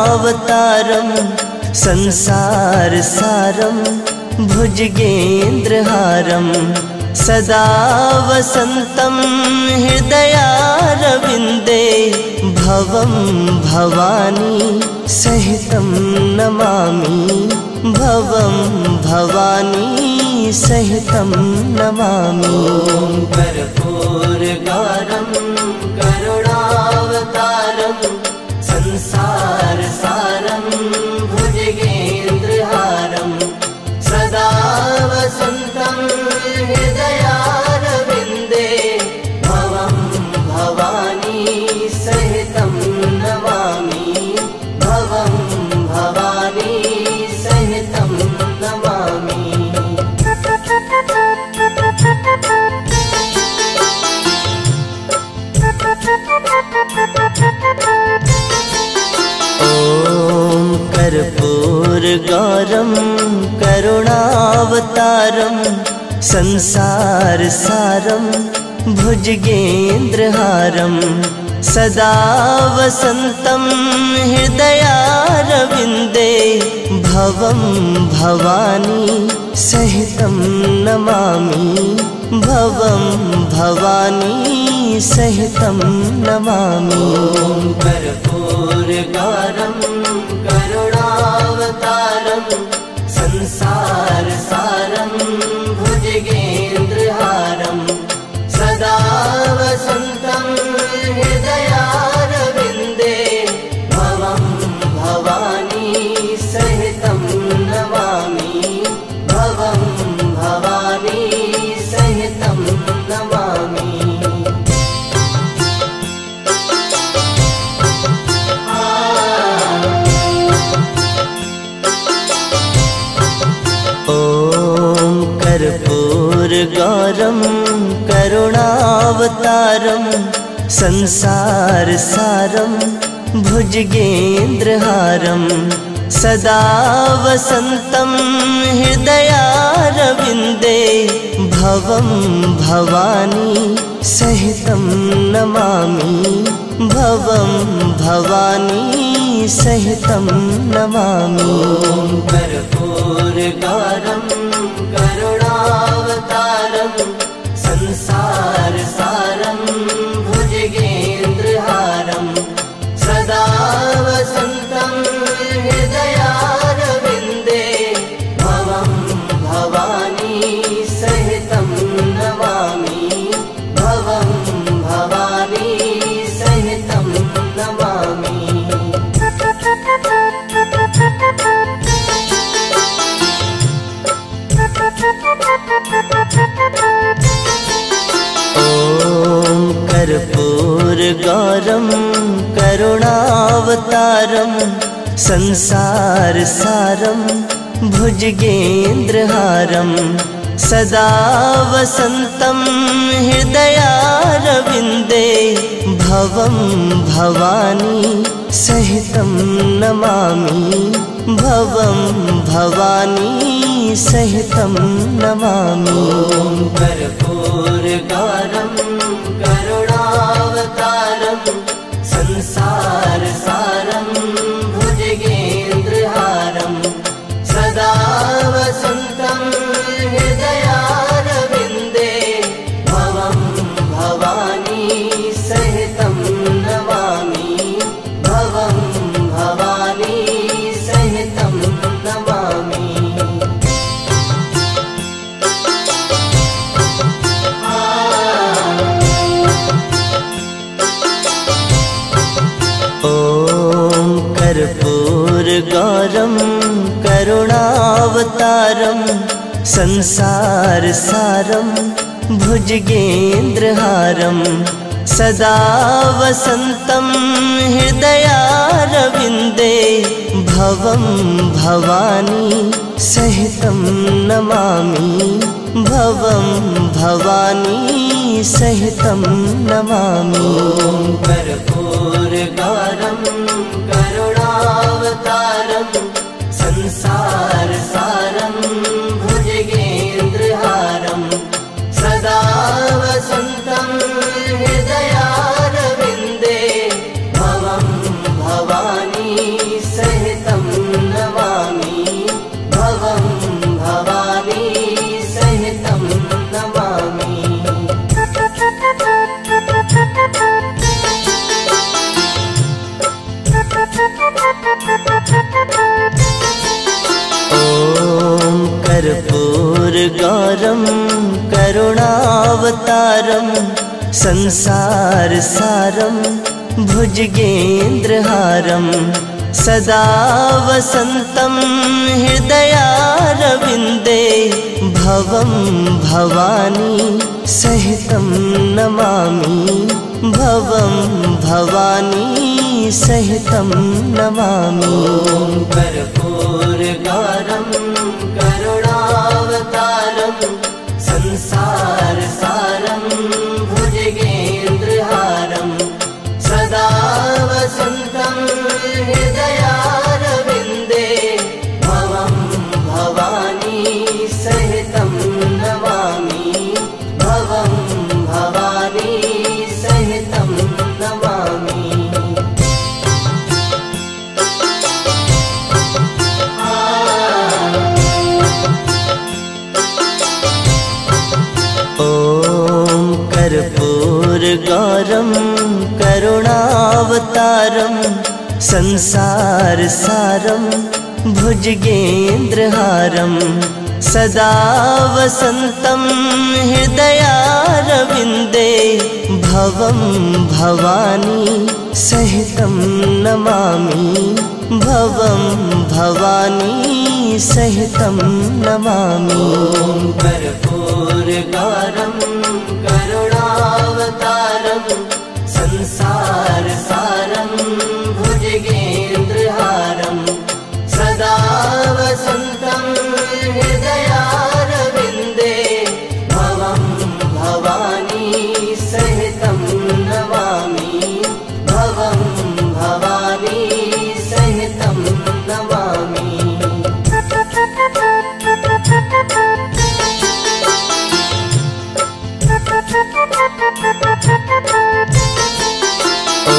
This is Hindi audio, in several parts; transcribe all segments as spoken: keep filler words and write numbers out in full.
करुणावतारं संसार सारं भुजगेन्द्रहारं सदा वसन्तं हृदयारविन्दे भवं भवानी सहितं नमामि भवं भवानी सहितं नमामि। ॐ कर्पूरगारं करुणावतारं संसार सारं भुजगेन्द्रहारं सदा वसन्तं हृदयारविन्दे भवं भवानी सहितं नमामि भवं भवानी सहितं नमामि। ॐ कर्पूरगारं करुणावतारं संसार सारं भुजगेन्द्रहारं सदा वसन्तं हृदयारविन्दे भवं भवानी सहितं नमामि भवं भवानी सहितं नमामि। ॐ कर्पूरगारं करुणावतारं संसार सारं भुजगेन्द्रहारं सदा वसन्तं हृदयारविन्दे भवं भवानी सहितं नमामि भवं भवानी सहितं नमामि। ॐ कर्पूरगारं करुणावतारं संसार सारं भुजगेन्द्रहारं सदा वसन्तं हृदयारविन्दे भवं भवानी सहितं नमामि भवं भवानी सहितं नमामि। ॐ कर्पूरगारं करुणावतारं संसार सारं भुजगेन्द्रहारं सदा वसन्तं हृदयारविन्दे भवं भवानी सहितं नमामि भवं भवानी सहितं नमामि। ॐ कर्पूरगारं करुणावतारं संसार सारं भुजगेन्द्रहारं सदा वसन्तं हृदयारविन्दे भवं भवानी सहितं नमामि भवं भवानी सहितं नमामि। ॐ कर्पूरगारं करुणावतारं संसार सारं भुजगेन्द्रहारं सदा वसन्तं हृदयारविन्दे भवं भवानी सहितं नमामि भवं भवानी सहितं नमामि। ॐ कर्पूरगारं करुणावतारं संसार सारं भुजगेन्द्रहारं सदा वसन्तं हृदयारविन्दे भवं भवानी सहितं नमामि भवं भवानी सहितं नमामि। ॐ कर्पूरगारं करुणावतारं संसार सारं भुजगेन्द्रहारं सदा वसन्तं हृदयारविन्दे भवं भवानी भुजगेन्द्रहारं संसार सारं भुजगेन्द्रहारं सदा वसन्तं हृदयारविन्दे भवं भवानी सहितं नमामि भवं भवानी सहितं नमामि। ॐ कर्पूरगारं करुणावतारं संसार सारं भुजगेन्द्रहारं सदा वसन्तं हृदयारविन्दे भवं भवानी सहितं नमामि भवं भवानी सहितं नमामि। ॐ कर्पूरगारं करुणावतारं संसार सारं भुजगेन्द्रहारं सदा वसन्तं हृदयारविन्दे भवं भवानी सहितं नमामि भवं भवानी सहितं नमामि। ॐ कर्पूरगारं करुणावतारं संसार सारं भुजगेन्द्रहारं सदा वसन्तं हृदयारविन्दे भवं भवानी सहितं नमामि भवं भवानी सहितं नमामि। ॐ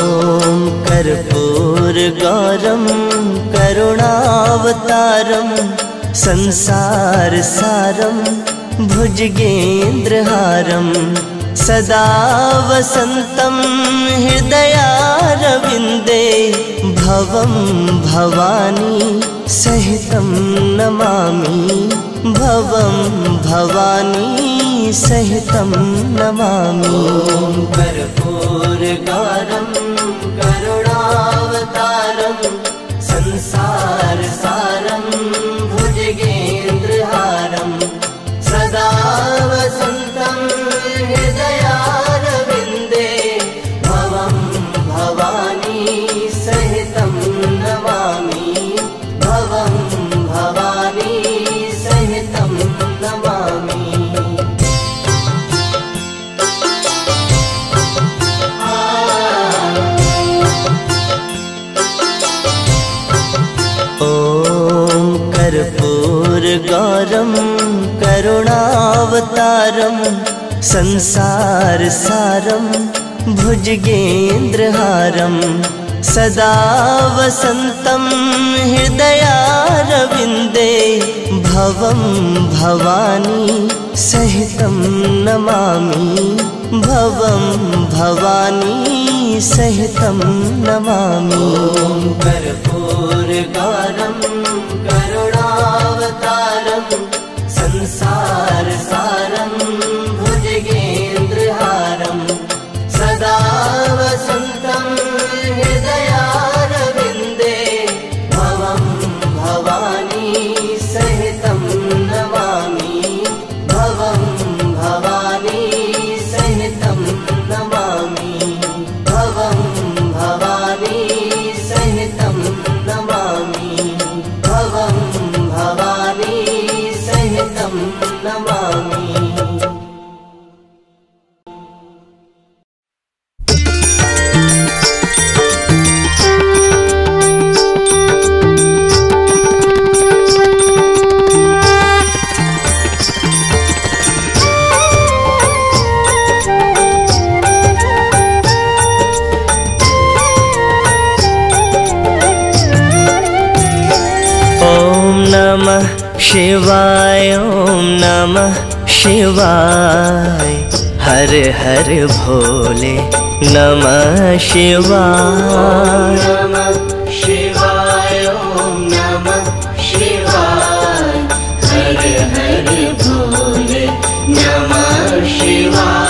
कर्पूरगारं करुणावतारं संसार सारं भुजगेन्द्रहारं सदा वसन्तं हृदयारविन्दे भवं भवानी सहितं नमामि भवं भवानी सहितं नमामि। ॐ कर्पूरगारं करुणावतारं संसार सारं भुजगेन्द्रहारं सदा वसन्तं हृदयारविन्दे भवं भवानी सहितं नमामि भवं भवानी सहितं नमामि। ॐ कर्पूरगारं करुणावतारं संसार सारं भुजगेन्द्रहारं सदा वसन्तं हृदयारविन्दे भवं भवानी सहितं नमामि भवं भवानी सहितं नमामि। ॐ कर्पूरगारं करुणावतारं संसार सारं भुजगेन्द्रहारं सदा वसन्तं हृदयारविन्दे भवं भवानी सहितं नमामि भवं भवानी सहितं नमामि भवं भवानी सहितं नमामि भवं भवानी सहितं नमामि। नमः शिवाय ओम नमः शिवाय हर हर भोले नमः शिवाय नमः शिवाय ओम नमः शिवाय हर हर भोले नमः शिवाय।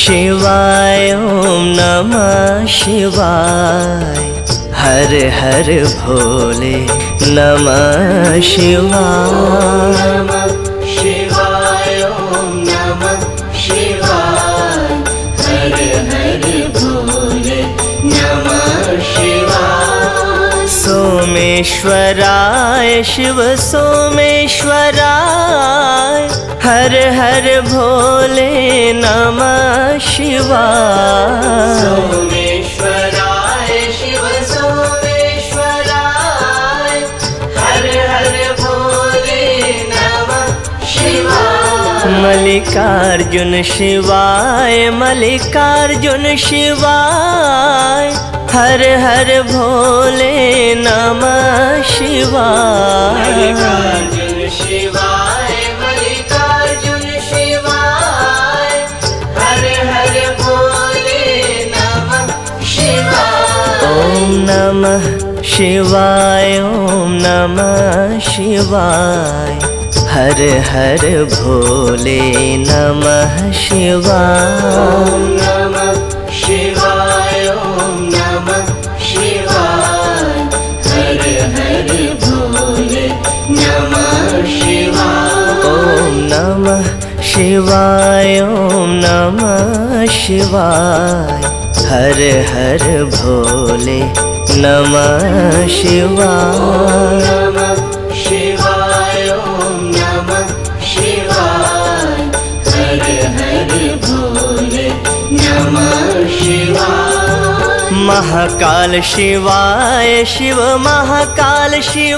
शिवाय ओम नमः शिवाय। हर हर भोले नमः शिवाय। शिवाय ओम नमः शिवाय। हर हर भोले नमः शिवाय। सोमेश्वराय शिव सोमेश्वराय। हर हर भोले नमः शिवाय। सोमेश्वराय शिव सोमेश्वराय। हर हर भोले नमः शिवाय। मल्लिकार्जुन शिवाय मल्लिकार्जुन शिवाय। हर हर भोले नमः शिवाय। मल्लिकार्जुन शिवाय मल्लिकार्जुन शिवाय। हर हर भोले नमः शिवाय। ओम नमः शिवाय ओम नमः शिवाय। हर हर भोले नमः शिवाय। ओम नमः शिवाय ओम नमः शिवाय। हर हर भोले नमः शिवाय। ओम नमः शिवाय ओम नमः शिवाय। हर हर भोले नमः शिवाय। नमः शिवाय ओम नमः शिवाय। हर हर भोले नमः शिवाय। महाकाल शिवाय शिव महाकाल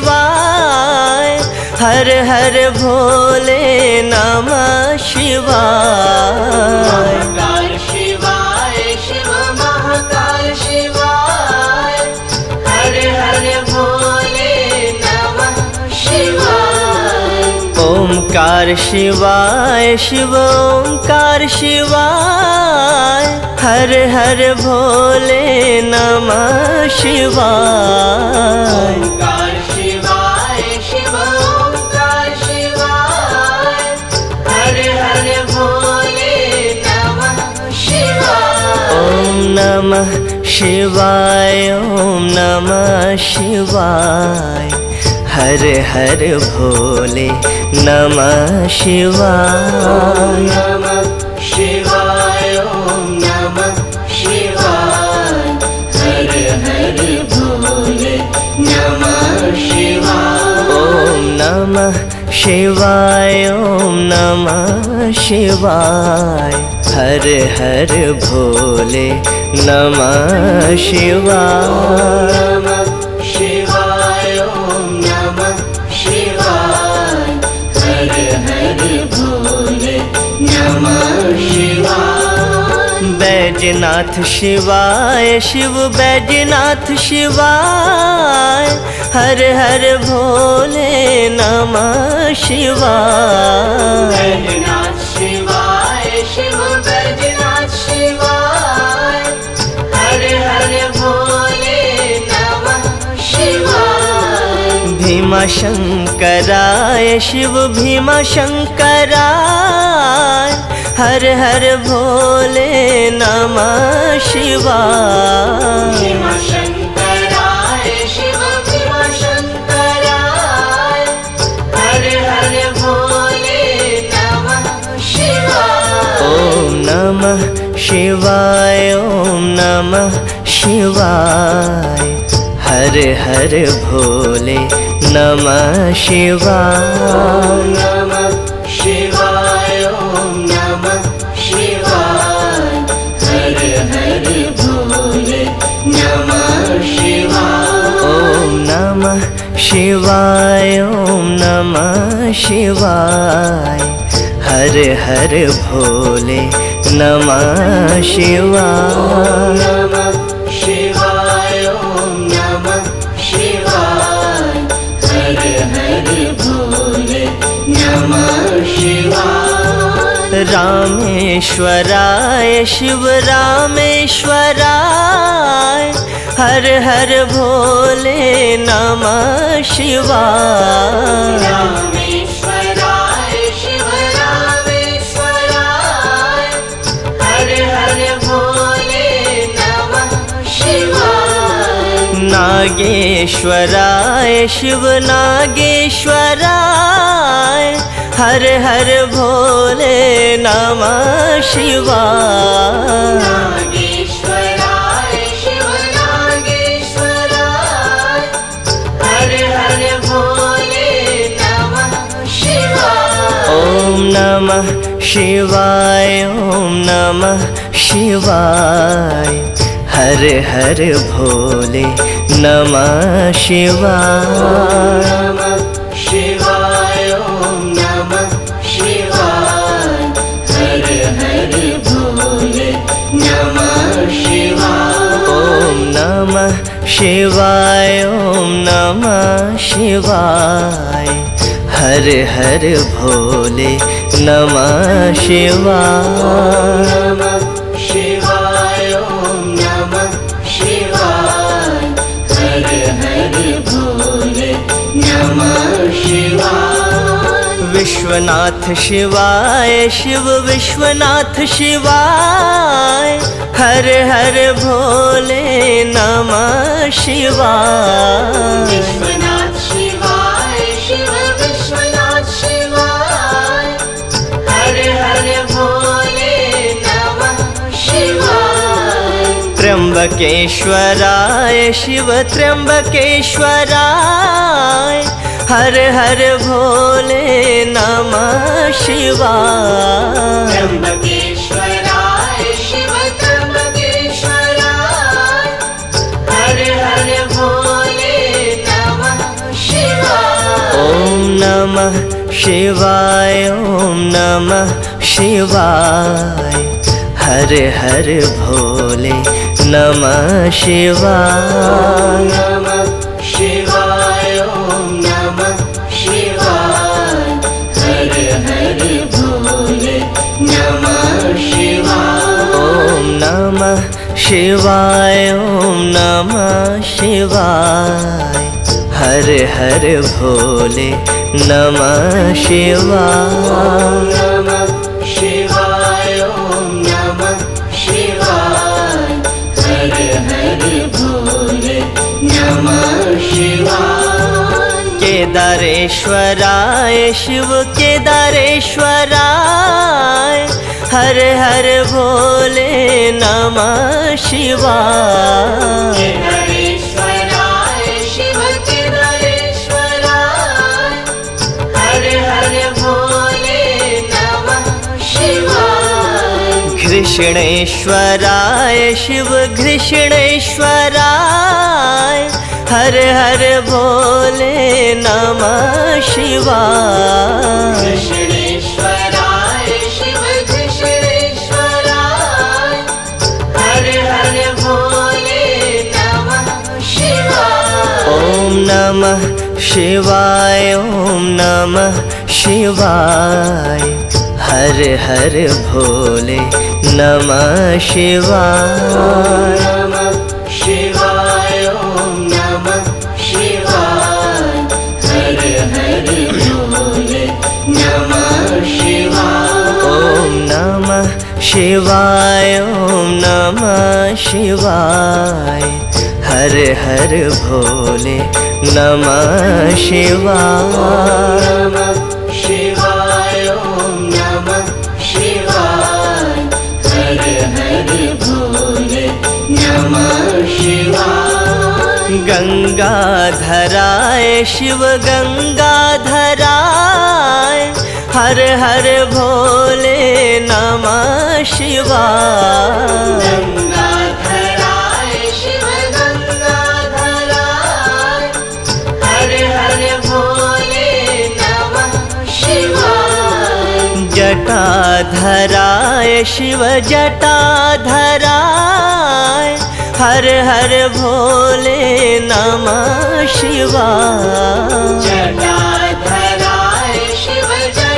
शिवाय। हर हर भोले नमः शिवाय। महाकाल शिवाय शिव महाकाल शिवाय। हर हर भोले नमः शिवाय। ओमकार शिवाय शिव ओमकार शिवाय। हर हर भोले नमः शिवाय। ओंकार शिवाय शिव ओंकार शिवाय। हर हर भोले नमः शिवाय। ओम नमः शिवाय ओम नमः शिवाय। हर हर भोले नमः शिवाय। नमः शिवाय ओम नमः शिवाय। हर हर भोले नमः शिवाय। ओम नमः शिवाय ओम नमः शिवाय। हर हर भोले नमः शिवाय। नमः शिवाय ओम नमः शिवाय। हर हर भोले नमः शिवाय। बैजनाथ शिवाय शिव बैजनाथ शिवाय। हर हर भोले नमः शिवाय। बैजनाथ शिवाय शिव बैजनाथ शिवाय। हर हर भोले नमः शिवाय। भीमा शंकराय शिव भीमा शंकराय। हर हर भोले नमः शिवाय। भीमा शंकराय शिव भीमा शंकराय। हर हर भोले नमः शिवाय। ओम नमः शिवाय ओम नमः शिवाय। हर हर भोले नमः शिवाय। नमः शिवाय ओम नमः शिवाय। हर हर भोले नमः शिवाय। ओम नमः शिवाय ओम नमः शिवाय। हर हर भोले नमः शिवाय। नमः शिवाय ओम नमः शिवाय। हर हर भोले नमः शिवाय। रामेश्वराय शिव रामेश्वराय। हर हर भोले नमः शिवाय। रामेश्वराय शिव रामेश्वराय। हर हर नागेश्वराय शिव नागेश्वराय हर हर भोले नमः शिवाय। नागेश्वराय शिव नागेश्वराय हर हर भोले नमः शिवाय। ओम नमः शिवाय ओम नमः शिवाय हर हर भोले नमः शिवाय। नमः शिवाय ओम नमः शिवाय हर हर भोले नमः शिवाय। ओम नमः शिवाय ओम नमः शिवाय हर हर भोले नमः शिवाय। नमः शिवाय ओम नमः शिवाय हर हर भोले नमः शिवाय। विश्वनाथ शिवाय शिव विश्वनाथ शिवाय हर हर भोले नमः शिवाय। विश्वनाथ शिवाय शिव विश्वनाथ शिवाय हर हर भोले नमः शिवाय। त्र्यंबकेश्वराय शिव त्र्यंबकेश्वराय हर हर भोले नमः शिवाय। त्र्यंबकेश्वराय शिव त्र्यंबकेश्वराय हर हर भोले नमः शिवाय। ओम नमः शिवाय ओम नमः शिवाय हर हर भोले नमः शिवाय। नमः शिवाय ओम नमः शिवाय हर हर भोले नमः शिवाय। ओम नमः शिवाय ओम नमः शिवाय हर हर भोले नमः शिवाय। नमः शिवाय ओम नमः शिवाय हर हर भोले नमः शिवाय। केदारेश्वराय शिव केदारेश्वराय हर हर भोले नमः शिवाय। केदारेश्वराय शिव केदारेश्वराय हर हर भोले नमः शिवाय। घृष्णेश्वराय शिव घृष्णेश्वराय हर हर भोले नमः शिवाय। कृष्णेश्वराय शिव कृष्णेश्वराय हर हर भोले नमः शिवाय। ओम नमः शिवाय ओम नमः शिवाय हर हर भोले नमः शिवाय। नमः शिवाय ओम नमः शिवाय हर हर भोले नमः शिवाय। ओम नमः शिवाय ओम नमः शिवाय हर हर भोले नमः शिवाय। नमः शिवाय ओम नमः शिवाय हर हर भोले नमः शिवाय। गंगाधराय शिव गंगाधराय हर हर भोले नमः शिवाय। गंगाधराय शिव गंगाधराय हर हर भोले नमः शिवाय। जटाधराय शिव जटाधराय हर हर भोले नमः शिवाय। जटाधराय शिव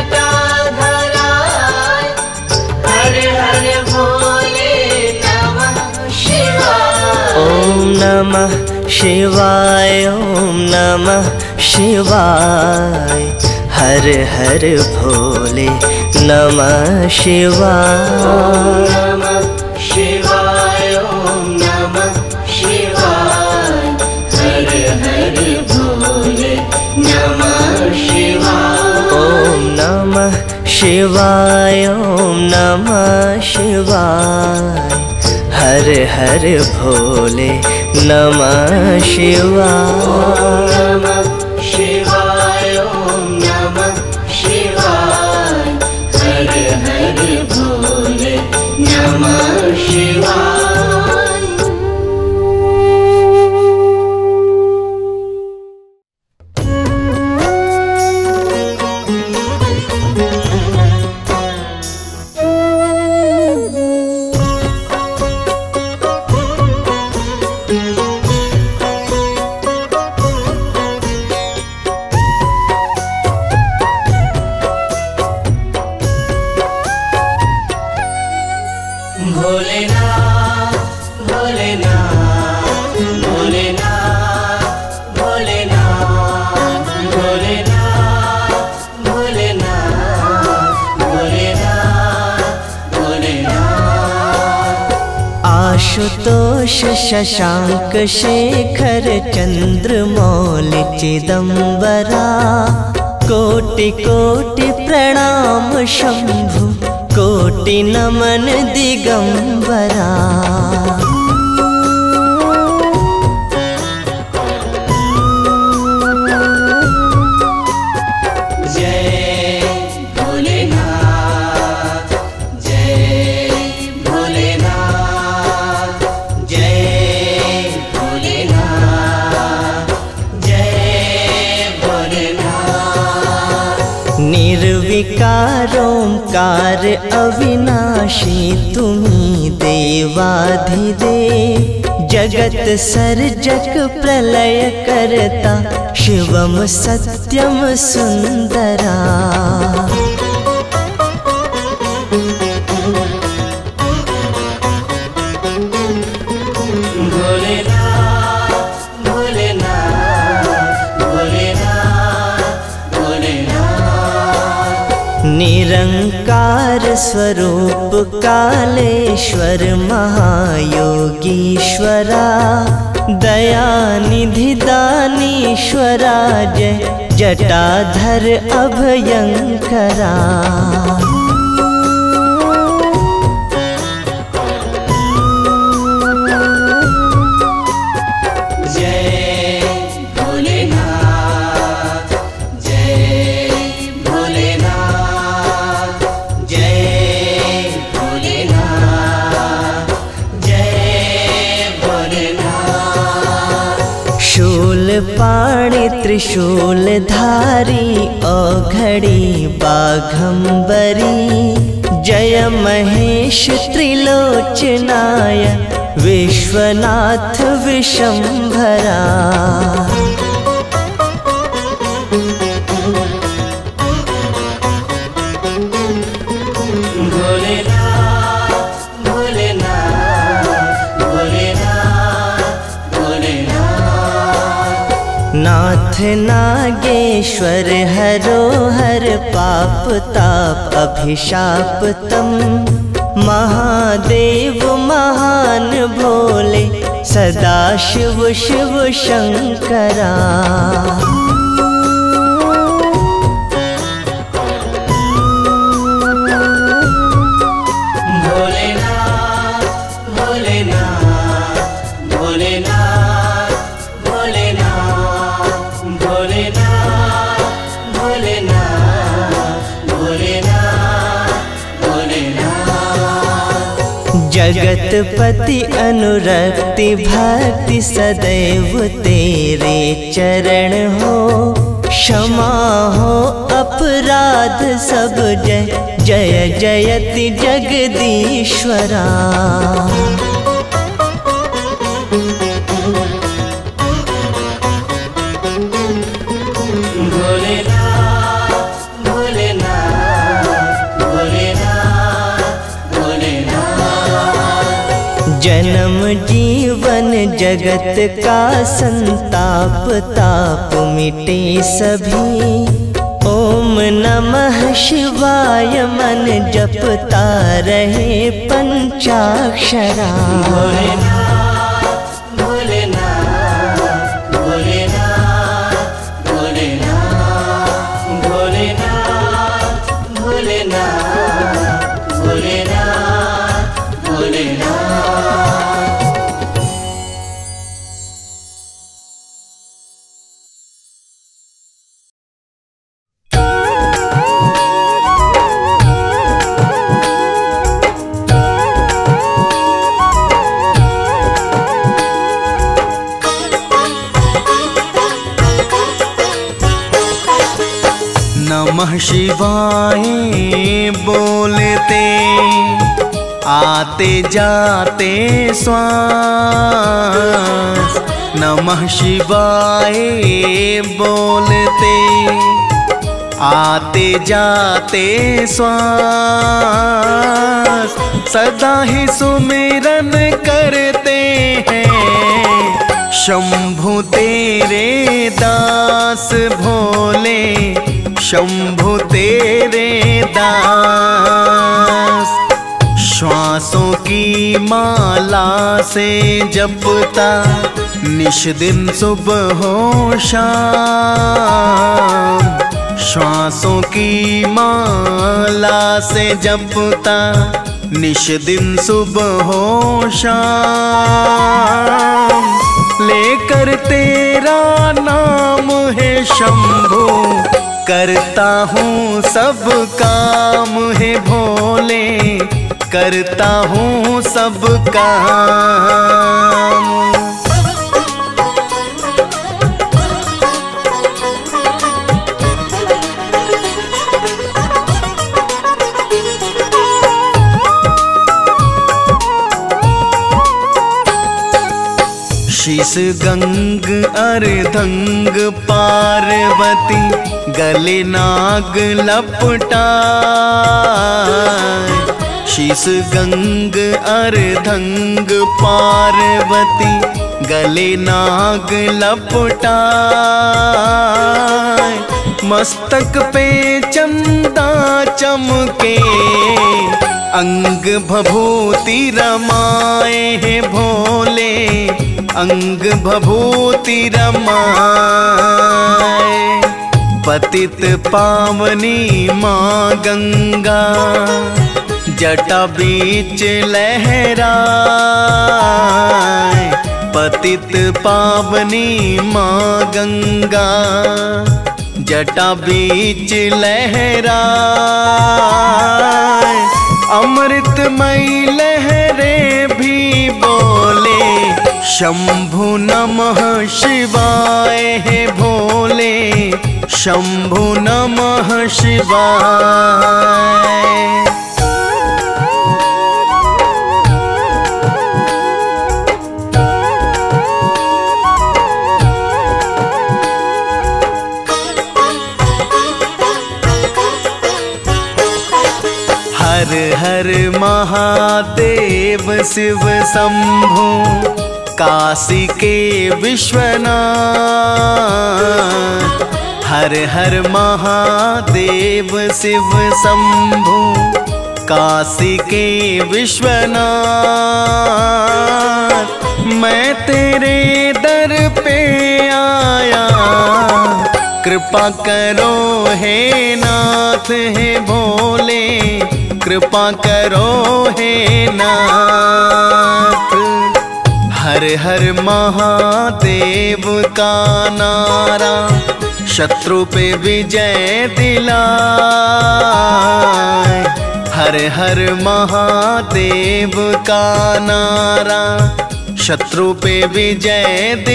जटाधराय हर हर भोले नमः शिवाय। ओम नमः शिवाय ओम नमः शिवाय हर हर भोले नमः शिवाय। नमः शिवाय ओम नमः शिवाय हर शिवाय ओम नमः शिवाय। हर हर भोले नमः शिवाय। ओम नमः शिवाय ओम नमः शिवाय। हर हर भोले नमः शिवाय। आशुतोष शशांक शेखर चंद्रमौलि चिदंबरा। कोटि कोटि प्रणाम शंभु कोटि नमन दिगंबरा। निर्विकारोंकार अविनाशी तुम्ही देवाधिदेव। जगत सर्जक प्रलय करता शिवम सत्यम सुंदरा। निरंकार स्वरूप कालेश्वर महायोगीश्वरा। दयानिधि दानीश्वरा जय जटाधर अभयंकरा। पाणि त्रिशूल धारी औघड़ी बाघंबरी। जय महेश त्रिलोचनाय विश्वनाथ विशंभरा। नाथ नागेश्वर हरो हर पाप ताप अभिशाप तम। महादेव महान भोले सदा शिव शिव शंकरा। जगतपति अनुरक्ति भक्ति सदैव तेरे चरण हो। क्षमा हो अपराध सब जय जय जयति जगदीश्वरा। जन्म जीवन जगत का संताप ताप मिटे सभी। ओम नमः शिवाय मन जपता रहे पंचाक्षरा। भोलेनाथ भोलेनाथ भोलेनाथ नमः शिवाय बोलते आते जाते श्वास। नमः शिवाय बोलते आते जाते श्वास। सदा ही सुमिरन करते हैं शंभु तेरे दास भोले, शंभु तेरे दास। श्वासों की माला से जपता निश दिन सुबह हो शाम। श्वासों की माला से जपता निश दिन सुबह हो शाम। लेकर तेरा नाम है शंभु, करता हूँ सब काम है भोले, करता हूँ सब काम। शीश गंग अर्धंग पार्वती, गले नाग लपटाए। शीश गंग अर्धंग पार्वती, गले नाग लपटाए। मस्तक पे चंदा चमके, अंग भभूति रमाए हैं भोले, अंग भभूति रमाए। पतित पावनी माँ गंगा, जटा बीच लहराए। पतित पावनी माँ गंगा, जटा बीच लहराए। अमृतमयी लहरे भी बोले, शंभु नमः शिवाय है भोले, शंभु नमः शिवाय। हर हर महादेव शिव शंभु, काशी के विश्वनाथ। हर हर महादेव शिव शंभु, काशी के विश्वनाथ। मैं तेरे दर पे आया, कृपा करो हे नाथ हे भोले, कृपा करो हे नाथ। हर हर महादेव का नारा, शत्रु पे विजय दिलाए। हर हर महादेव का नारा, शत्रु पे विजय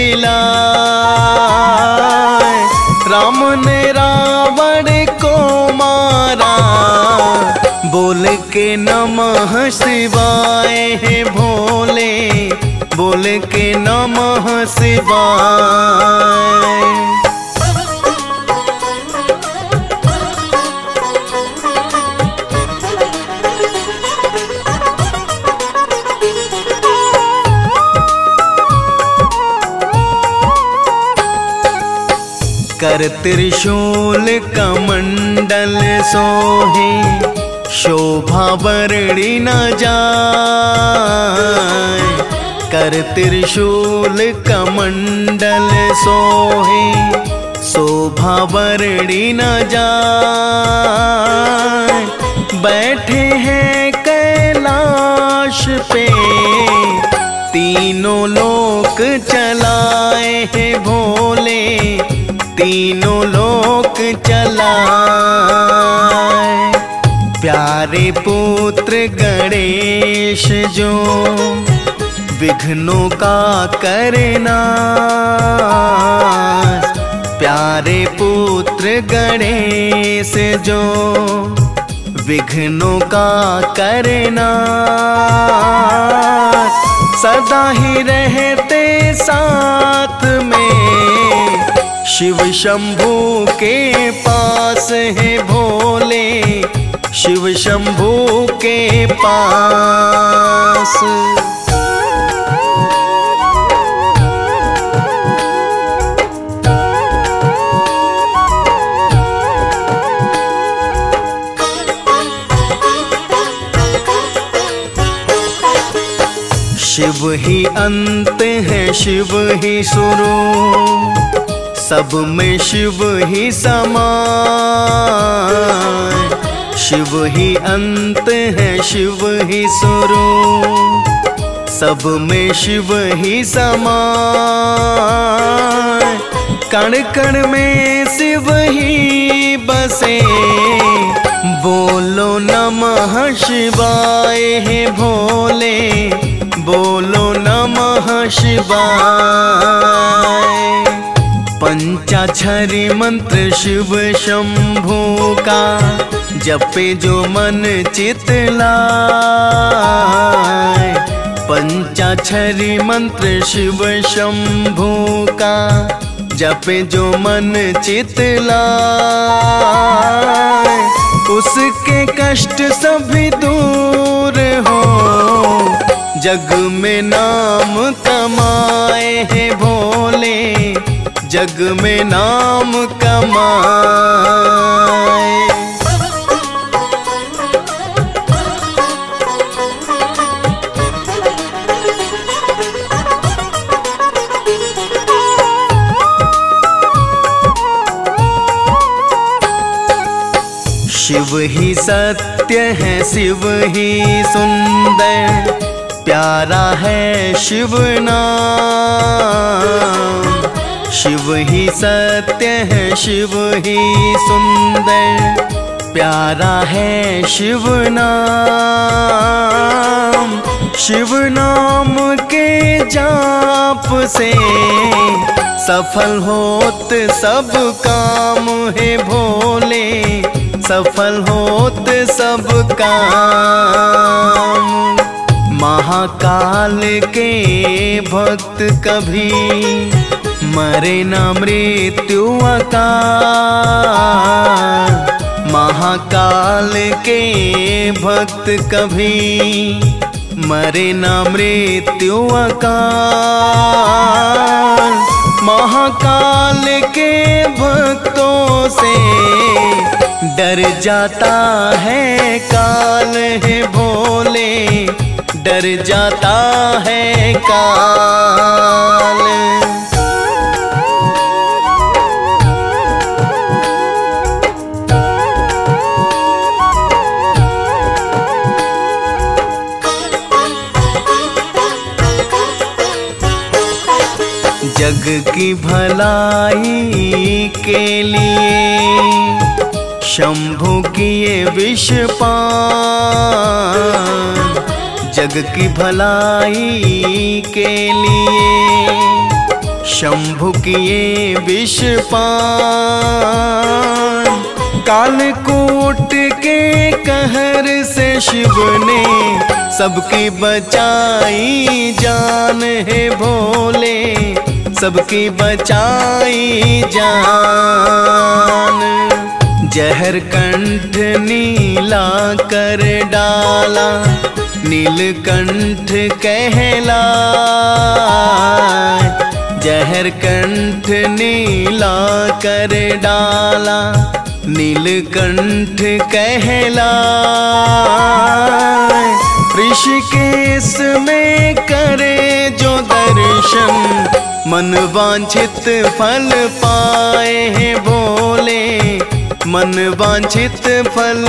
दिलाए। राम ने रावण को मारा, बोल के नमः शिवाय है भोले, बोल के नमः शिवाय। कर त्रिशूल कमंडल सोहे, शोभा वर्णी न जाए। कर त्रिशूल कमंडल सोहे, शोभा वर्णी न जाए। बैठे हैं कैलाश पे, तीनों लोक चलाए हैं भोले, तीनों लोक चलाए। प्यारे पुत्र गणेश जो, विघ्नों का करना। प्यारे पुत्र पुत्र गणेश जो विघ्नों का करना, सदा ही रहते साथ में शिव शंभू के पास है भोले, शिव शंभू के पास। शिव ही अंत है शिव ही शुरू, सब में शिव ही समान। शिव ही अंत है शिव ही शुरू, सब में शिव ही समान। कण कण में शिव ही बसे, बोलो नमः शिवाय हे भोले, बोलो नमः शिवाय। पंचाक्षरी मंत्र शिव शंभू का, जपे जो मन चित लाए। पंचाक्षरी मंत्र शिव शंभू का, जपे जो मन चित लाए। उसके कष्ट सभी दूर हो, जग में नाम कमाए हैं भोले, जग में नाम कमाए। शिव ही सत्य है शिव ही सुंदर, प्यारा है शिव नाम। शिव ही सत्य है शिव ही सुंदर, प्यारा है शिव नाम। शिव नाम के जाप से सफल होत सब काम है भोले, सफल होत सब काम। महाकाल के भक्त कभी मरे न मृत्यु अकाल। महाकाल के भक्त कभी मरे न मृत्यु अकाल। महाकाल के भक्तों से डर जाता है काल है भोले, डर जाता है काल। जग की भलाई के लिए शंभु किए विष पान। जग की भलाई के लिए शंभु किए विष पान। कालकूट के कहर से शिव ने सबकी बचाई जान है भोले, सबकी बचाई जान। जहर कंठ नीला कर डाला, नीलकंठ कहलाए। जहर कंठ नीला कर डाला, नीलकंठ कहलाए। ऋषिकेश में करे जो दर्शन, मन वांछित फल पाए हैं भोले, मन वांछित फल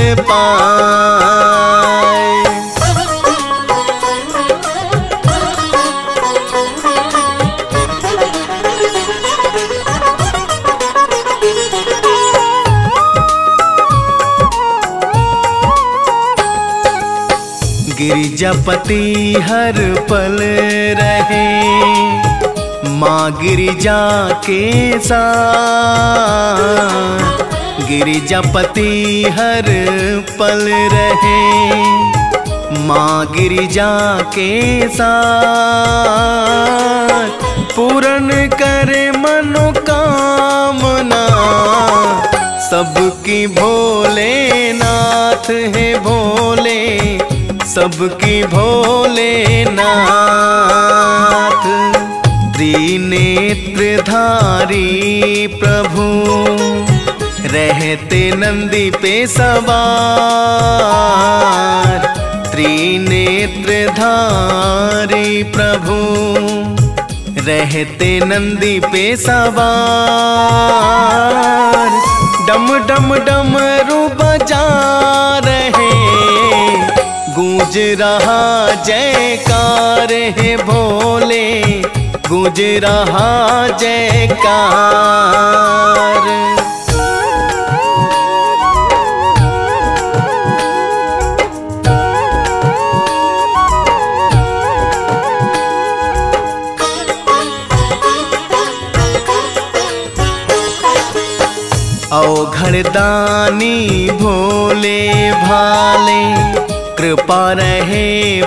पाए। गिरिजापति हर पल रहे, माँ गिरिजा के साथ गिरिजापति हर पल रहे। माँ गिरिजा के साथ पूर्ण करे मनोकामना, सबकी भोलेनाथ है भोले, सबकी भोलेनाथ। त्रिनेत्रधारी प्रभु रहते नंदी पे सवार, त्रिनेत्रधारी प्रभु रहते नंदी पे सवार। डम डम डमरू बजा रहे, गूंज रहा जयकार है भोले, गूंज रहा जयकार। अवघड़दानी भोले भाले, कृपा रहे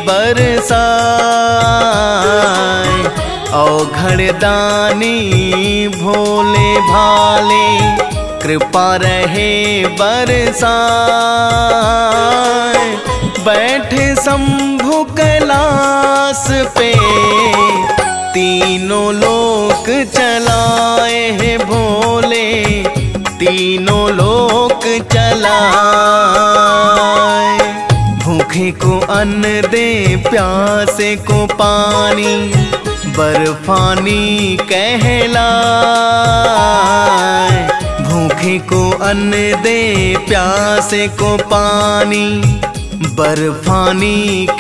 बरसाए। अवघड़दानी भोले भाले, कृपा रहे बरसाए। बैठे शंभु कैलाश पे, तीनों लोक चलाए हैं भोले, तीनों लोक चलाए। भूखे को अन्न दे, प्यासे को पानी, बर्फानी कहलाए। भूखे को अन्न दे, प्यासे को पानी, बर्फानी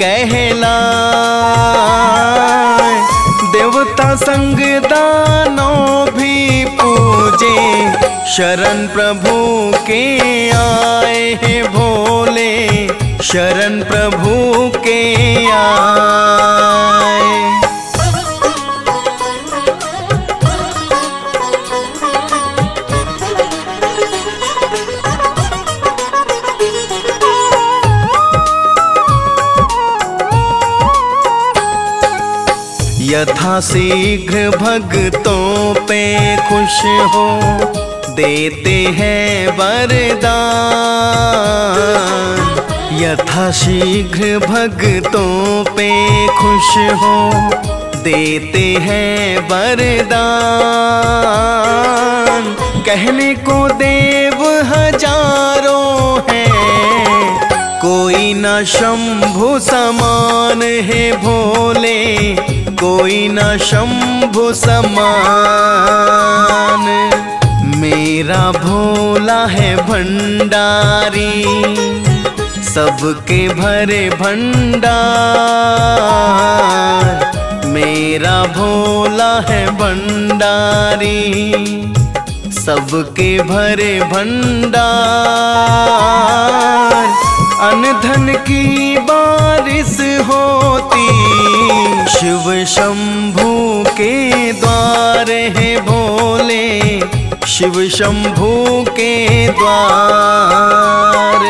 कहलाए। देवता संग दानव भी पूजे, शरण प्रभु के आए हैं भोले, शरण प्रभु के आए। यथा शीघ्र भक्तों पे खुश हो, देते हैं वरदान। यथा शीघ्र भक्तों पे खुश हो, देते हैं वरदान। कहने को देव हजारों हैं, कोई न शंभु समान है भोले, कोई न शंभु समान। मेरा भोला है भंडारी, सबके भरे भंडार। मेरा भोला है भंडारी, सबके भरे भंडार। अन्न धन की बारिश होती, शिव शंभू के द्वार है भोले, शिव शंभू के द्वार।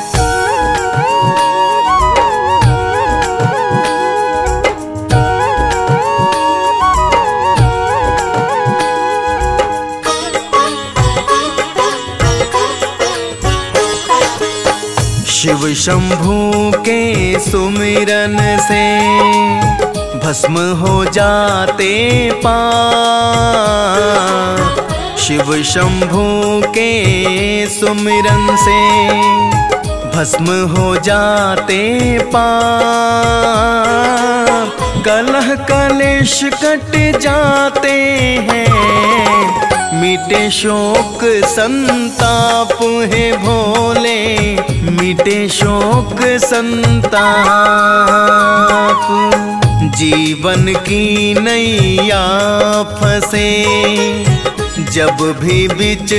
शिव शंभू के सुमिरन से भस्म हो जाते पाप। शिव शंभू के सुमिरन से भस्म हो जाते पाप। कलह कलेश कट जाते हैं, मिटे शोक संताप है भोले, मिटे शोक संताप। जीवन की नैया फंसे जब भी बीच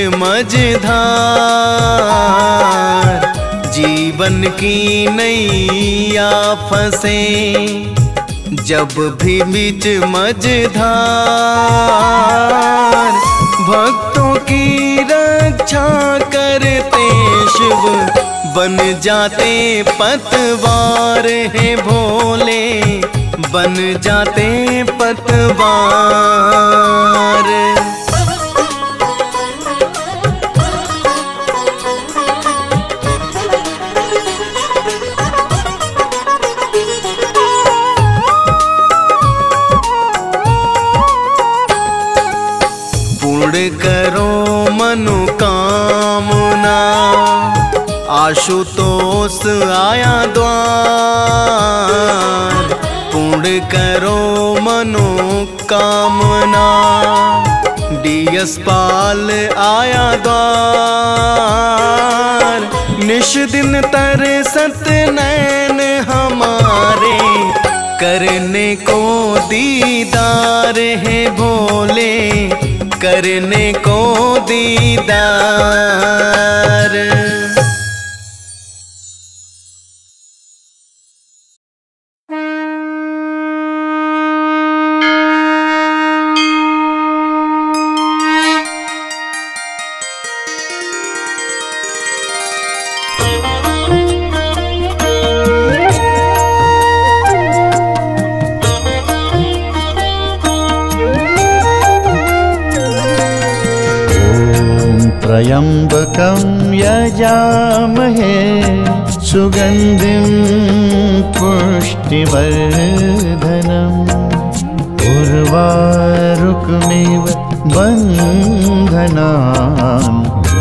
मझधार, जीवन की नैया फंसे जब भी बीच मझधार भक्तों की रक्षा करते शिव बन जाते पतवार हैं भोले, बन जाते पतवार। पूर्ण करो मनोकामना, आशुतोष आया द्वार। पूर्ण करो मनोकामना, डीएस पाल आया द्वार। निश दिन तरसत नैन हमारे, करने को दीदार है भोले, करने को दीदार। त्र्यम्बकं यजामहे सुगन्धिं पुष्टिवर्धनम्। उर्वारुकमिव बन्धनान्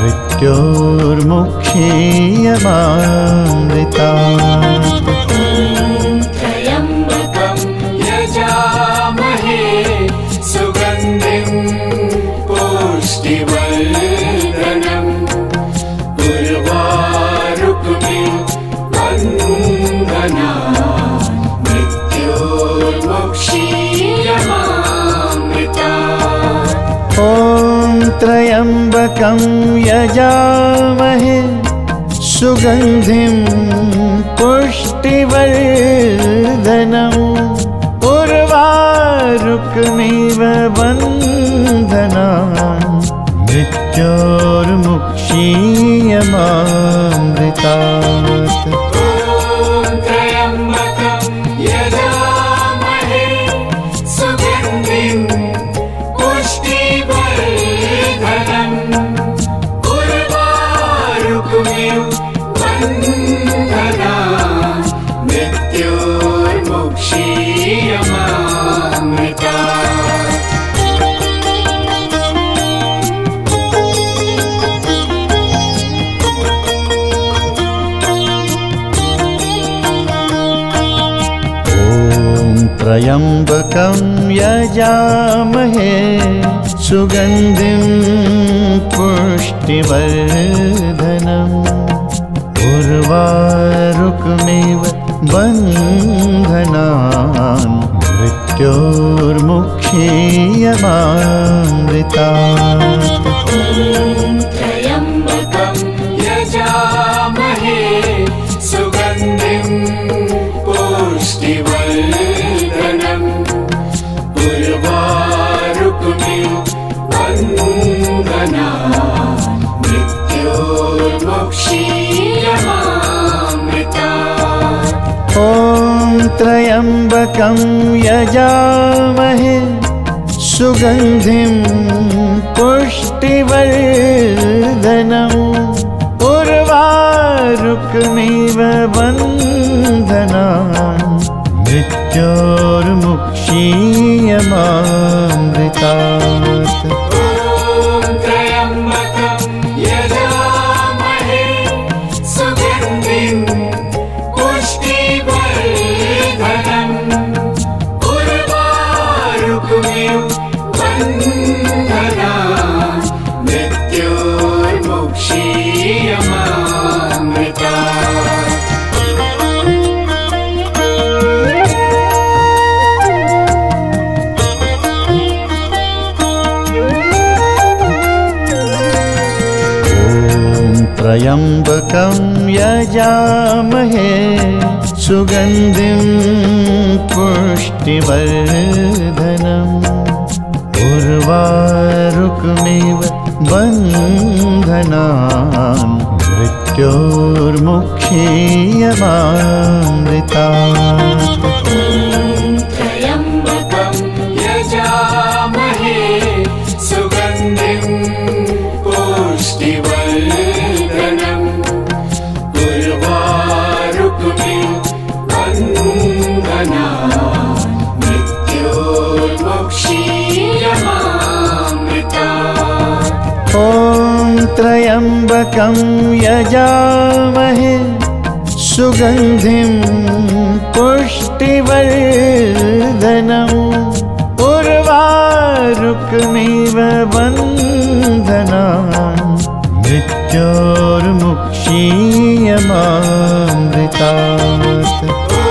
मृत्योर्मुक्षीयमामृतात्। त्र्यम्बकं यजामहे सुगन्धिं पुष्टिवर्धनम्। उर्वारुकमिव बन्धनान् मृत्योर्मुक्षीयमामृतात्। ॐ त्र्यम्बकं यजामहे सुगन्धिं पुष्टिवर्धनम्। उर्वारुकमिव बन्धनान् मृत्योर्मुक्षीयमामृतात्। त्र्यम्बकं यजामहे सुगन्धिं पुष्टिवर्धनम्। उर्वारुकमिव बन्धनान् मृत्योर्मुक्षीयमामृतात्। त्र्यम्बकं यजामहे सुगन्धिं पुष्टिवर्धनम्। उर्वारुकमिव बन्धनान् मृत्योर्मुक्षीयमामृतात्। त्र्यम्बकं यजामहे सुगन्धिं पुष्टिवर्धनम्। उर्वारुकमिव बन्धनान् मृत्योर्मुक्षीयमामृतात्। ॐ त्र्यम्बकं यजामहे सुगन्धिं पुष्टिवर्धनम्। उर्वारुकमिव बन्धनान् मृत्योर्मुक्षीयमामृतात्। त्र्यम्बकं यजामहे सुगन्धिं पुष्टिवर्धनम्। उर्वारुकमिव बन्धनान् मृत्योर्मुक्षीयमामृतात्। त्र्यम्बकं यजामहे सुगन्धिं पुष्टिवर्धनम् उर्वारुकमिव बन्धनान् मृत्योर्मुक्षीयमामृतात्। त्र्यम्बकं यजामहे सुगन्धिं पुष्टिवर्धनम् उर्वारुकमिव बन्धनान् मृत्योर्मुक्षीयमामृतात्। ॐ त्र्यम्बकं यजामहे सुगन्धिं पुष्टिवर्धनम् उर्वारुकमिव बन्धनान् मृत्योर्मुक्षीयमामृतात्।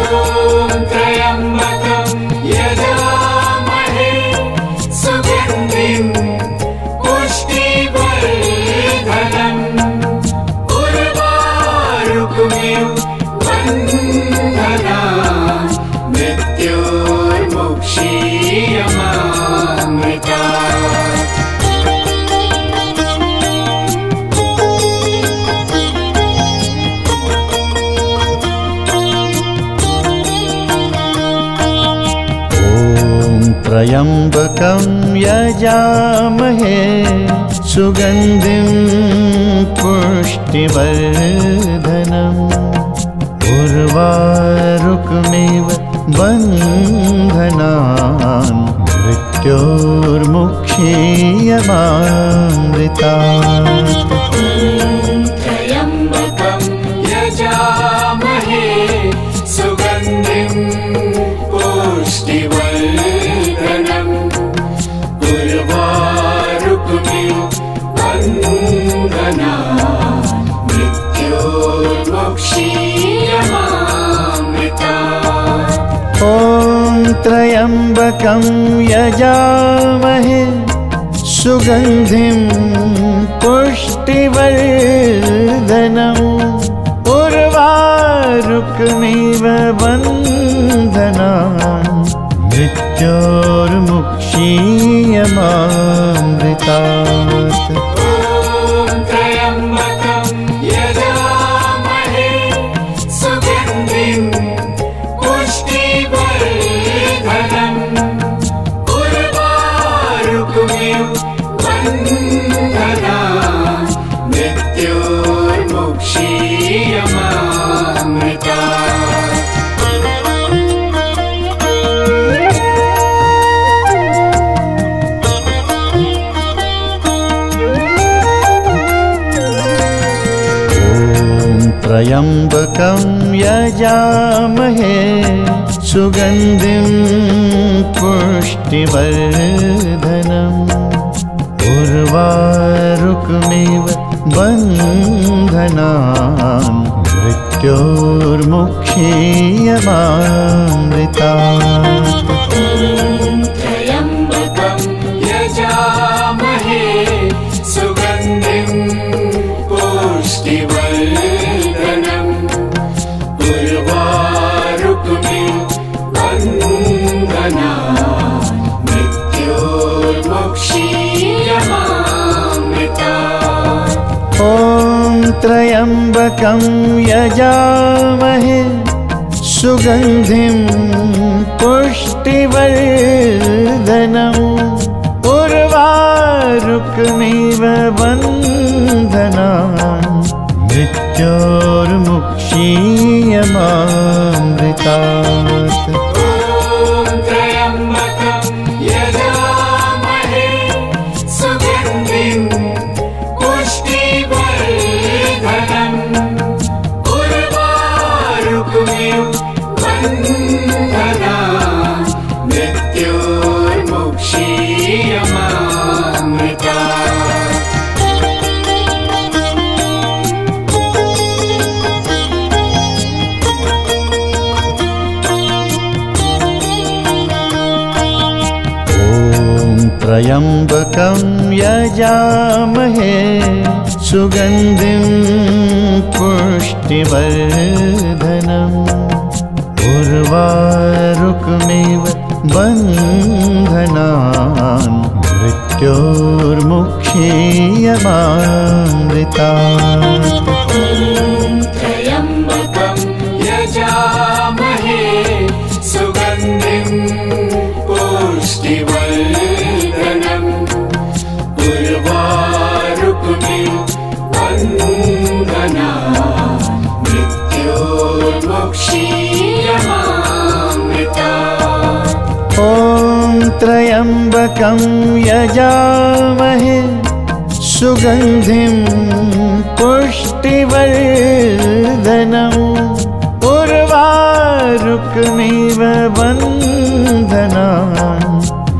त्र्यम्बकं यजामहे सुगन्धिं पुष्टिवर्धनम् उर्वारुकमिव बन्धनान् मृत्योर्मुक्षीयमामृतात्। त्र्यम्बकं यजामहे सुगन्धिं पुष्टिवर्धनम् उर्वारुकमिव बन्धनान् मृत्योर्मुक्षीयमामृतात्। ॐ त्र्यम्बकं यजामहे सुगन्धिं पुष्टिवर्धनम् उर्वारुकमिव बन्धनान् मृत्योर्मुक्षीयमामृतात्। त्र्यम्बकं यजामहे सुगन्धिं पुष्टिवर्धनम् उर्वारुकमिव बन्धनान् मृत्योर्मुक्षीयमामृतात्। त्र्यम्बकं यजामहे सुगन्धिं पुष्टिवर्धनम् उर्वारुकमिव बन्धनान् मृत्योर्मुक्षीयमामृतात्। ॐ त्र्यम्बकं यजामहे सुगन्धिं पुष्टिवर्धनम् उर्वारुकमिव बन्धनान् मृत्योर्मुक्षीयमामृतात्। त्र्यम्बकं यजामहे सुगन्धिं पुष्टिवर्धनम् उर्वारुकमिव बन्धनान् मृत्योर्मुक्षीयमामृतात्। त्र्यम्बकं यजामहे सुगन्धिं पुष्टिवर्धनम् उर्वारुकमिव बन्धनान् मृत्योर्मुक्षीयमामृतात्। ॐ त्र्यम्बकं यजामहे सुगन्धिं पुष्टिवर्धनम् उर्वारुकमिव बन्धनान्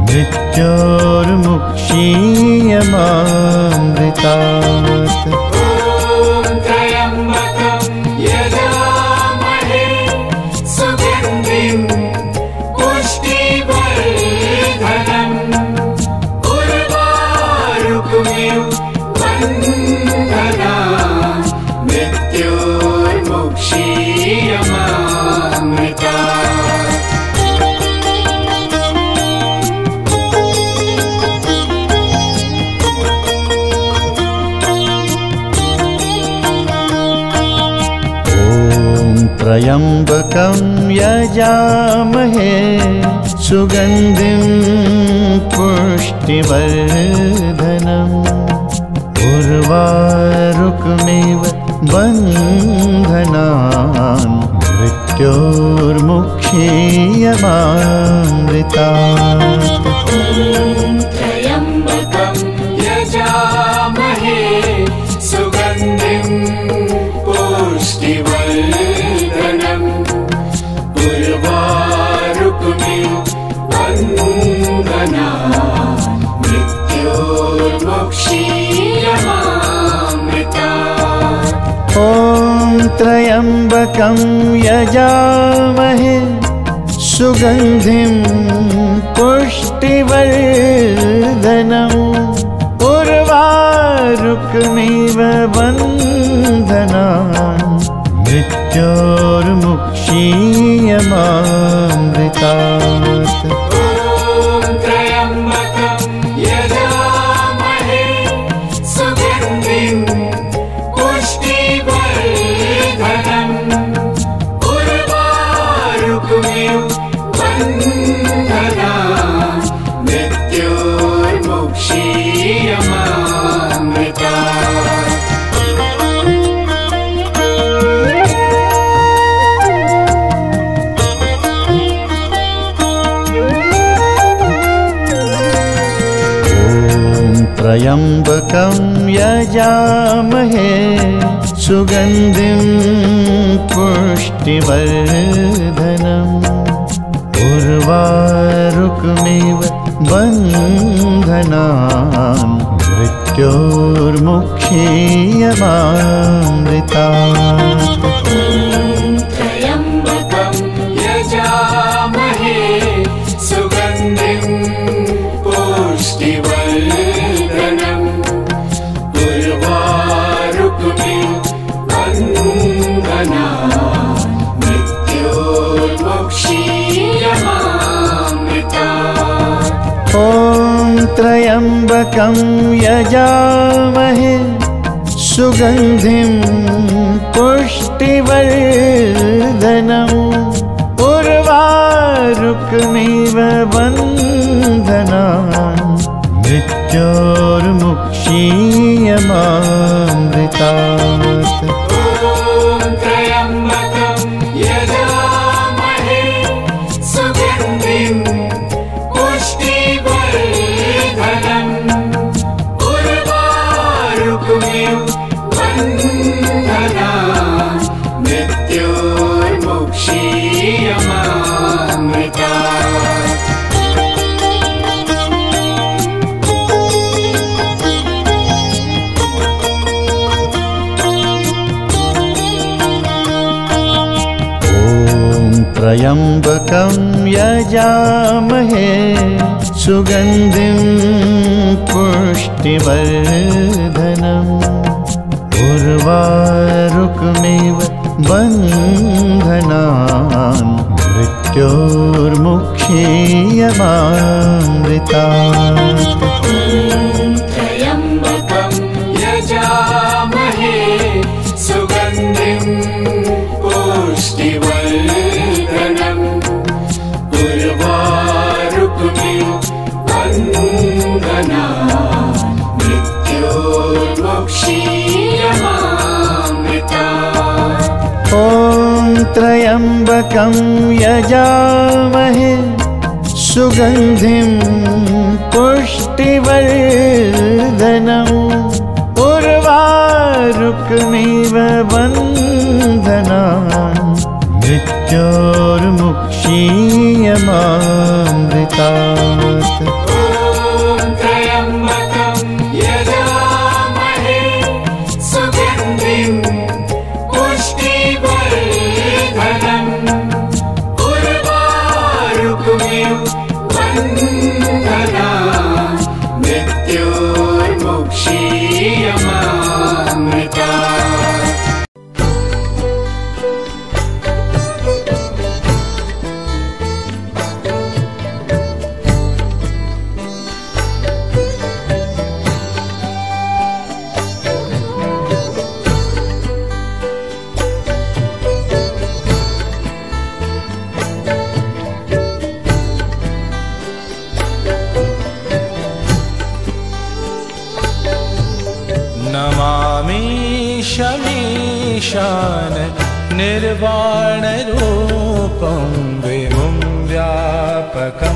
मृत्योर्मुक्षीयमामृतात्। त्र्यम्बकं यजामहे सुगन्धिं पुष्टिवर्धनम् उर्वारुकमिव बन्धनान् मृत्योर्मुक्षीयमामृतात्। त्र्यम्बकं यजामहे सुगन्धिं पुष्टिवर्धनम् उर्वारुकमिव बन्धनान् मृत्योर्मुक्षीयमामृतात्। त्र्यम्बकं यजामहे सुगन्धिं पुष्टिवर्धनम् उर्वारुकमिव बन्धनान् मृत्योर्मुक्षीयमामृतात्। ॐ त्र्यम्बकं यजामहे सुगन्धिं पुष्टिवर्धनम् उर्वारुकमिव बन्धनान् मृत्योर्मुक्षीयमामृतात्। त्र्यम्बकं यजामहे सुगन्धिं पुष्टिवर्धनम् उर्वारुकमिव बन्धनान् मृत्योर्मुक्षीयमामृतात्। त्र्यम्बकं यजामहे सुगन्धिं पुष्टिवर्धनम् उर्वारुकमिव बन्धनान् मृत्योर्मुक्षीयमामृतात्। त्र्यम्बकं यजामहे सुगन्धिं पुष्टिवर्धनम् उर्वारुकमिव बन्धनान् मृत्योर्मुक्षीयमामृतात्। ॐ त्र्यम्बकं यजामहे सुगन्धिं पुष्टिवर्धनम् उर्वारुकमिव बन्धनान् मृत्योर्मुक्षीयमामृतात्। त्र्यम्बकं यजामहे सुगन्धिं पुष्टिवर्धनम् उर्वारुकमिव बन्धनान् मृत्योर्मुक्षीयमामृतात्। त्र्यम्बकं यजामहे सुगन्धिं पुष्टिवर्धनम् उर्वारुकमिव त्र्यम्बकं यजामहे सुगन्धिं पुष्टिवर्धनम् उर्वारुकमिव वन्दनात् मृत्योर्मुक्षीयमामृतात्। ॐ त्र्यम्बकं यजामहे सुगन्धिं पुष्टिवर्धनम् उर्वारुकमिव वन्दनात् मृत्योर्मुक्षीयमामृतात्। नमामि शमीशान निर्वाणरूपं विभुं व्यापकं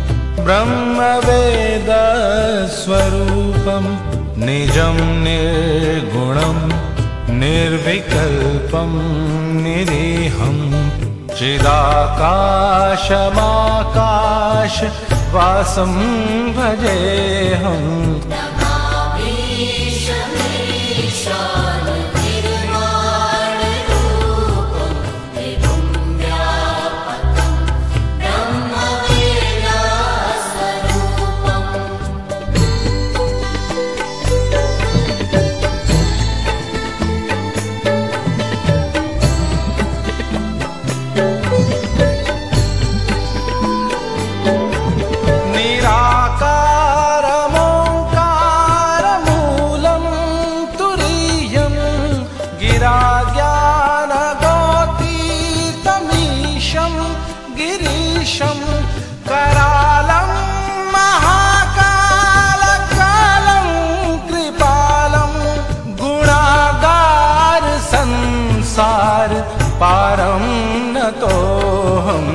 ब्रह्मवेदस्वरूपं निजं निर्गुणं निर्विकल्पं निरीहं चिदाकाशमाकाशवासं भजेऽहम्। गिरीशं करालं महाकालकालं कृपालं गुणागार संसार पारं नतोऽहम्।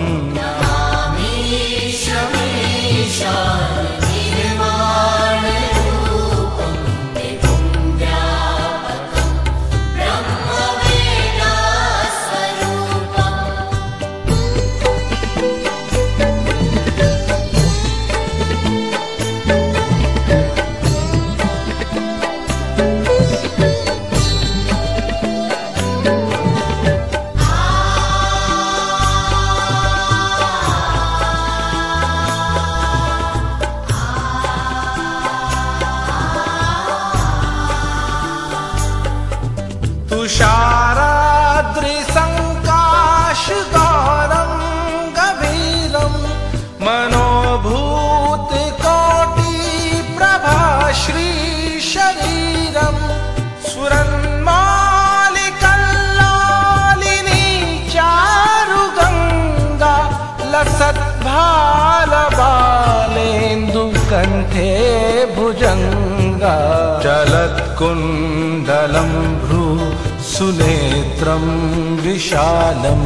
तुषाराद्रिसङ्काशगौरं गभीरं मनोभूतकोटिप्रभा श्रीशरीरं स्फुरन्मालिकल्लालिनी चारुगङ्गा लसद्भालबालेन्दुकण्ठे भुजङ्गा चलत्कुण्डलं भ्रू सुनेत्रं विशालं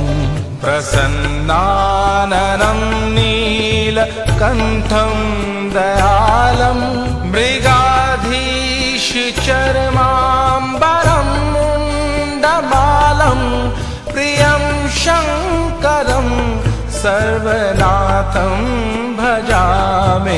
प्रसन्नाननं नीलकण्ठं दयालं मृगाधीश चर्माम्बरं मुण्डमालं प्रियं शङ्करं सर्वनाथं भजामि।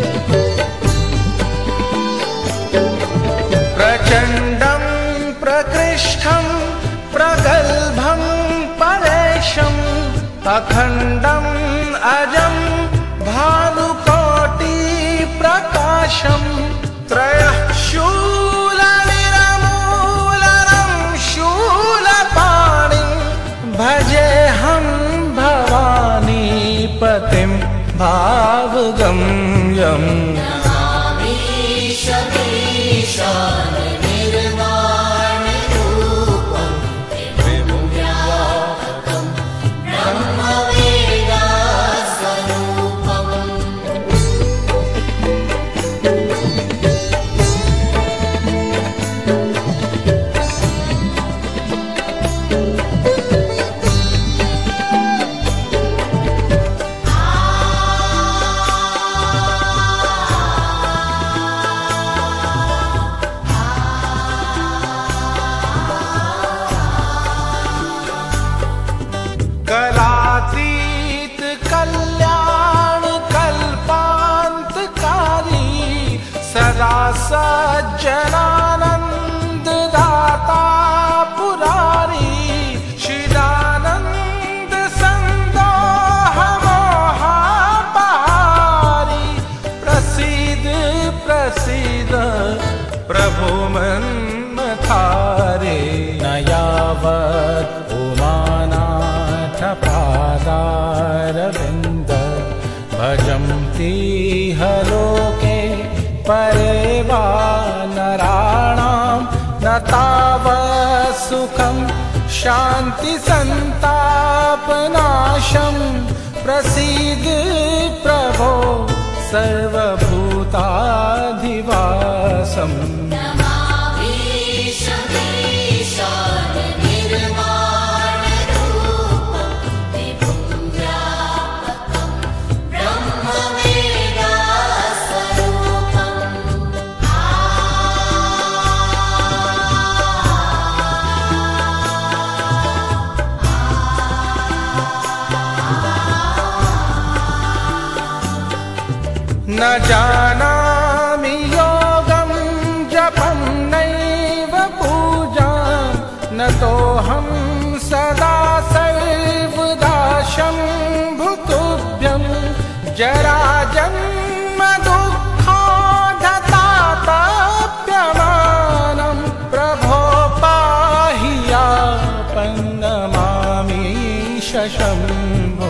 प्रचण्डं प्रक अखण्डम् अजं भानुकोटि प्रकाशं त्रयः शूलनिरमूलनं शूलपाणिं भजेऽहं भवानी पतिं भावगम्यम् कलातीत कल्याण कल्पान्तकारी सदा सज्जनानंद दाता पुरारी चिदानंद संदोह मोहापहारी प्रसीद प्रसीद प्रभु मन्मथारे न यावत् पादारविन्द भजन्ति लोके परे वा नराणां न तावत् सुखं शान्ति सन्तापनाशं प्रसीद प्रभो सर्वभूताधिवासम् न जानामि योगं जपं नैव पूजां न तोऽहं सदा सर्वदा शम्भुतुभ्यं जराजन्म दुःखोधतापप्यमानं प्रभो पाहि यापन्नमामीश शम्भो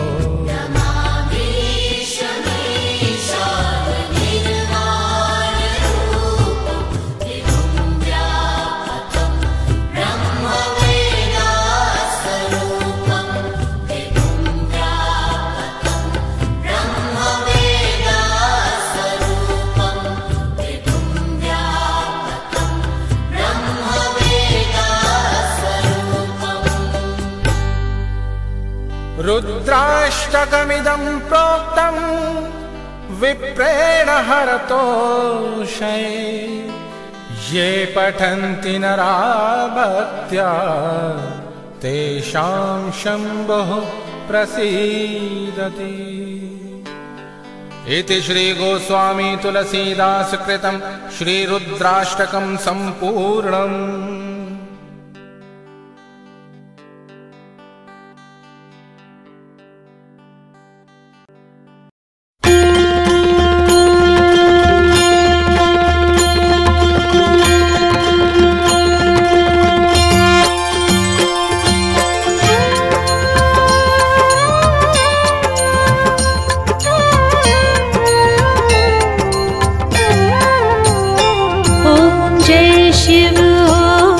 रुद्राष्टकमिदं प्रोक्तं विप्रेण हरतोषये ये पठन्ति नरा भक्त्या तेषां शम्भुः प्रसीदति। इति श्री गोस्वामी तुलसीदास कृतं श्रीरुद्राष्टकं सम्पूर्णम्। जय शिव।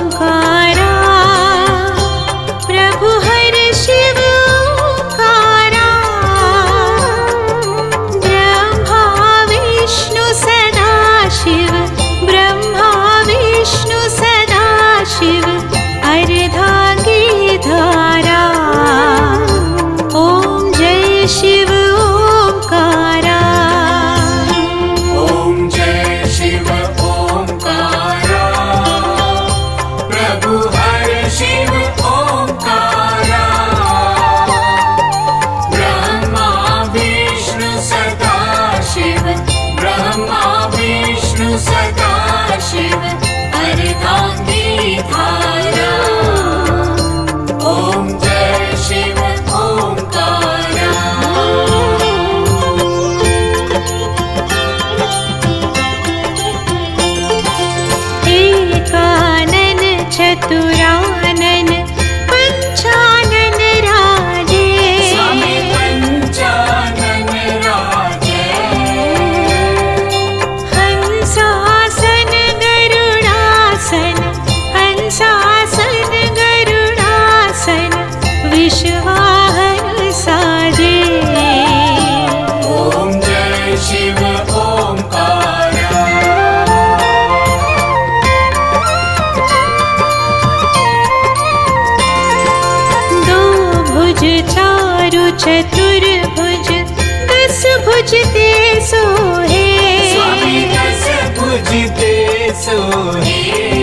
चतुर्भुज दस भुज ते सोहे। स्वामी दस भुज ते सोहे।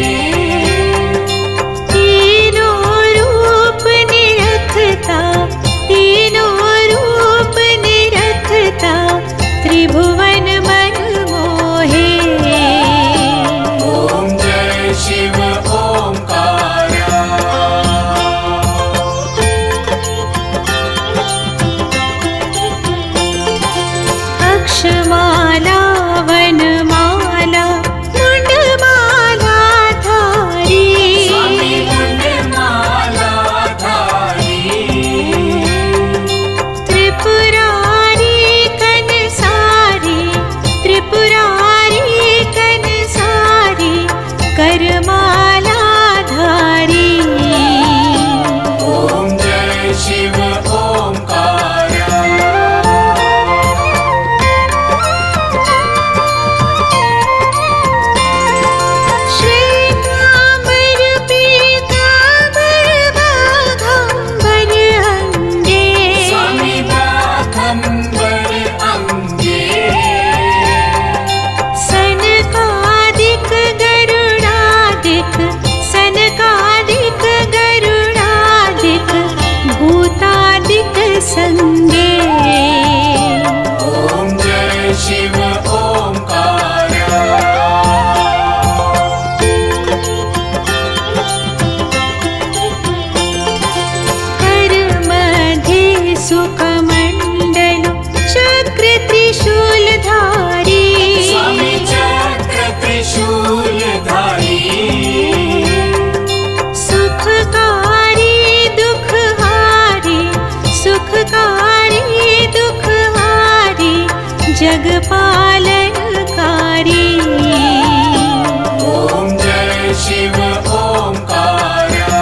तीनों रूप निरखता, तीनों रूप निरखता, त्रिभुवन मन मोहे। ओम जय शिव ओंकारा। अक्षमाला वनमाला मुंडमाला धारी। स्वामी मुंडमाला धारी। त्रिपुरारी कनसारी, त्रिपुरारी कनसारी, करमाला धारी। ओम जय शिव ओंकारा। श्वेतांबर पीतांबर बाघंबर अंगे। स्वामी बाघंबर अंगे। सनकादिक गरुडादिक, सनकादिक गरुडादिक, भूतादिक संगे। ओम जय शिव ओंकारा। कर मध्ये सुकमंडल चक्र त्रिशूलधारी। स्वामी चक्र त्रिशूलधारी। सुखकारी दुखहारी, सुखकारी दुखहारी, जगपालनकारी। ओम जय शिव ओंकारा।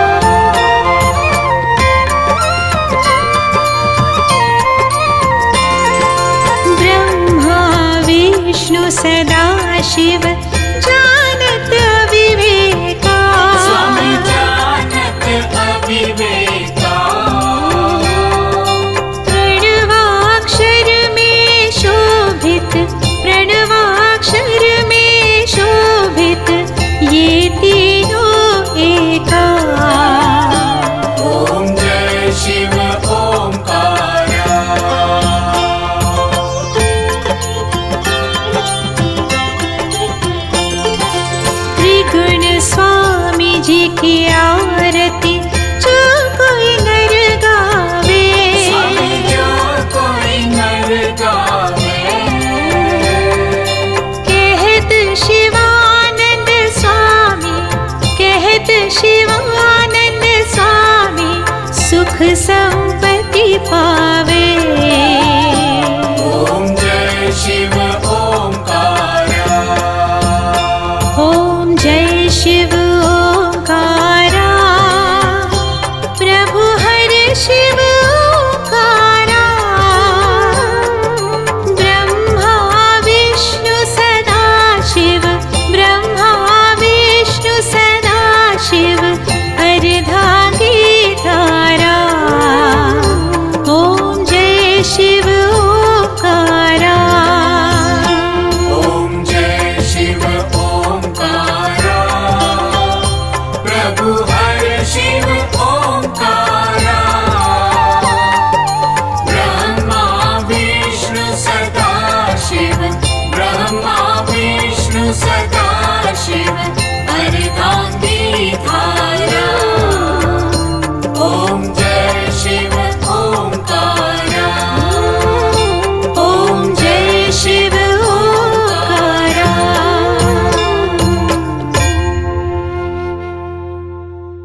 ब्रह्मा विष्णु सदा शिव जानत अविवेका। स्वामी जानत अविवेका। प्रणवाक्षर में शोभित, प्रणवाक्षर में शोभित, ये तीनों एका। ओम जय शिव ओंकारा। त्रिगुण स्वामी जी की आ